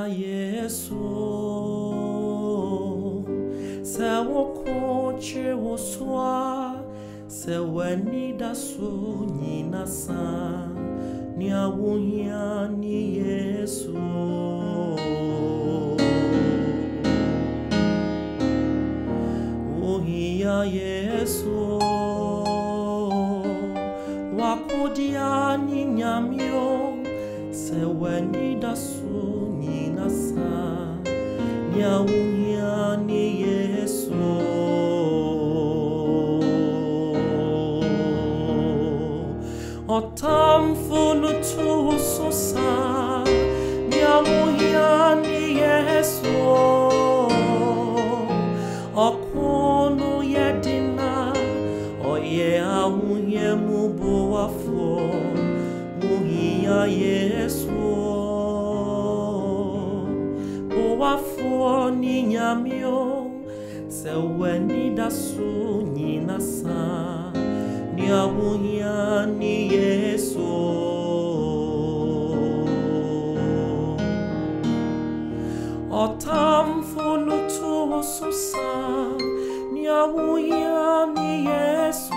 Yesu se wokoche woswa se wenida so nyinasa ni awuhia ni Yesu WOHIA YESU wakodia ni nyamio se wenida so nyinasa ni awuhia ni Yesu otamfunu tu sosa ni awuhia ni Yesu okono yedina oye awuhia muboafo WOHIA YESU boafo ni nyamio se wenida so nyinasa ni awuhia ni Yesu otamfunu tu sosa ni awuhia ni Yesu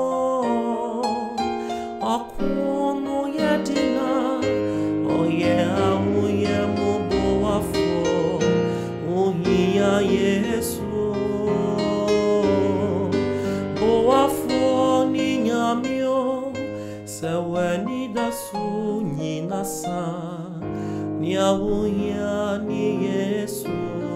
okono yedina oye awuhia muboafo WOHIA YESU boafo ni nyamio se wenida so nyinasa ni awuhia ni Yesu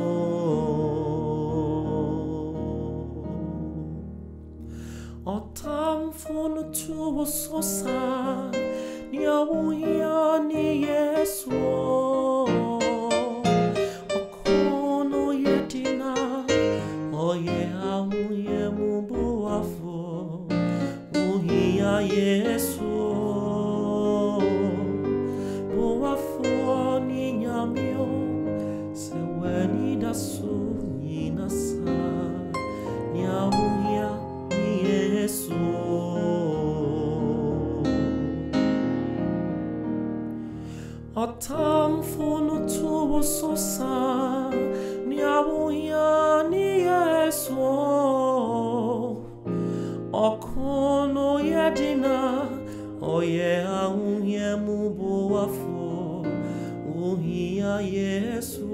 otamfunu tu sosa ni awuhia ni Yesu okono yedina oye awuhia muboafo WOHIA YESU boafo ni nyamio se wenida so nyinasa ni awuhia ni Yesu otamfunu tu sosa ni awuhia ni Yesu okono yedina oye awuhia muboafo WOHIA YESU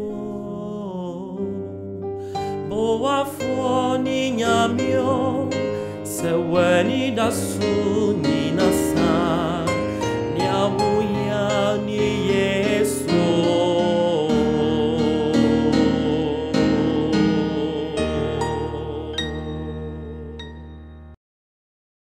boafo ni nyamio se wenida so nyinasa